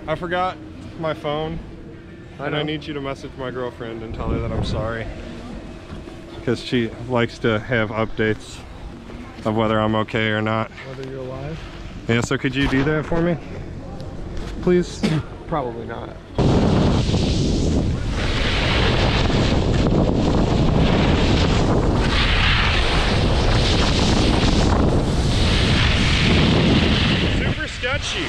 I forgot my phone. And I need you to message my girlfriend and tell her that I'm sorry. Because she likes to have updates of whether I'm okay or not. Whether you're alive? Yeah, so could you do that for me? Please? Probably not. Super sketchy.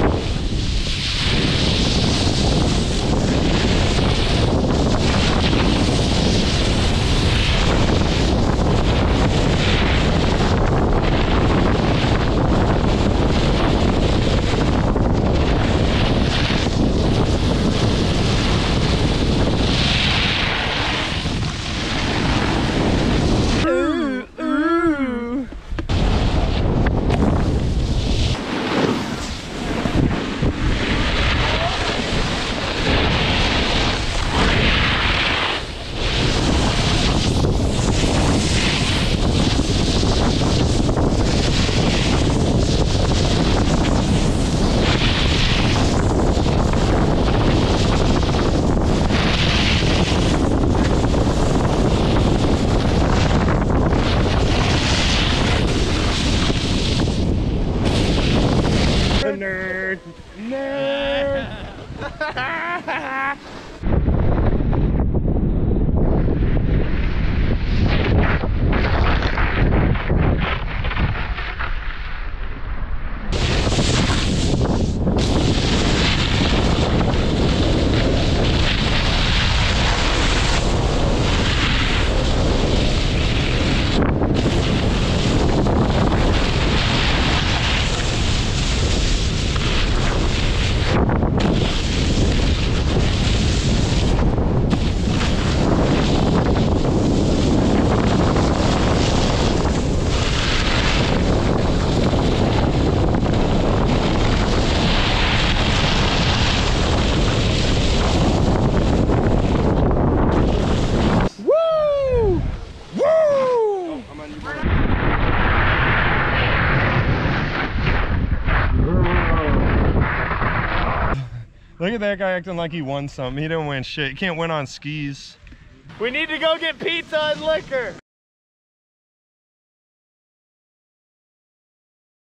Nerd. Nerd. Look at that guy acting like he won something. He didn't win shit. You can't win on skis. We need to go get pizza and liquor.